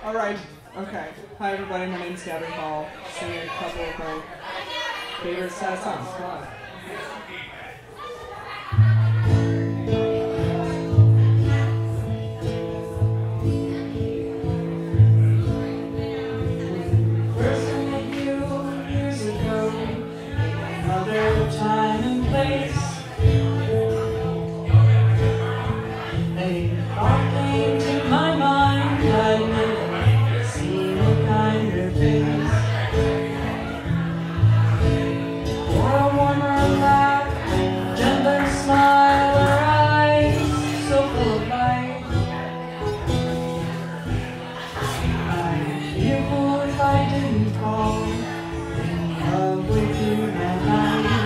All right. Okay. Hi, everybody. My name's Gabrielle Hall. Singing a couple of my favorite sad songs. Come on. First I met you years ago, another time and place. A thought came to my mind, I'd never seen a kinder face. For a warmer laugh, gentler smile, her eyes so full of light. I'd be a fool if I didn't fall in love with you that night.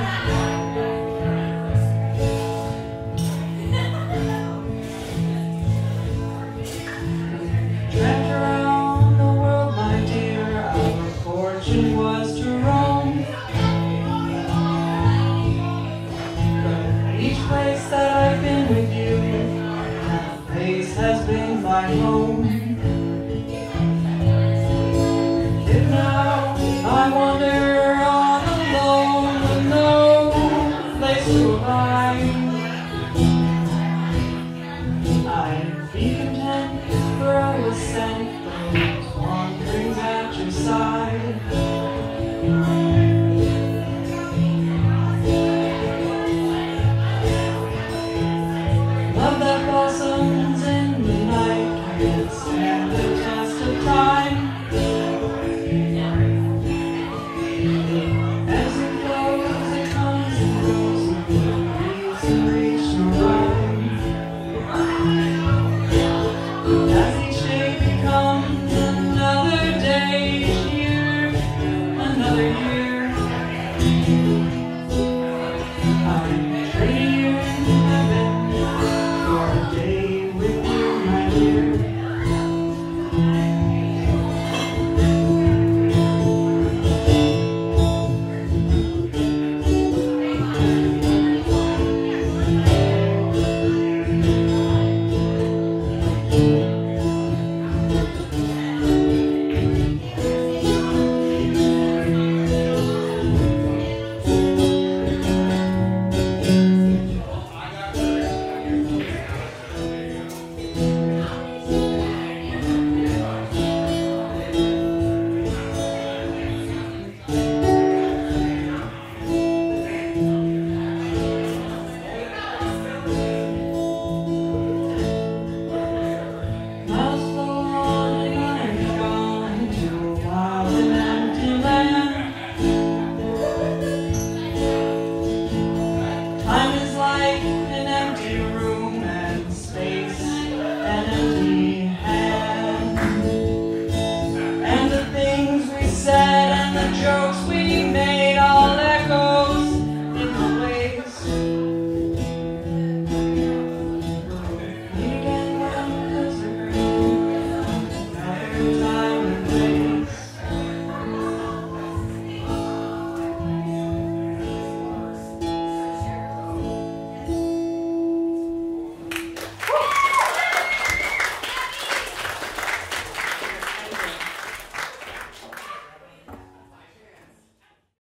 Tramped around the world, my dear, our fortune was to roam. But each place that I've been with you, that place has been my home.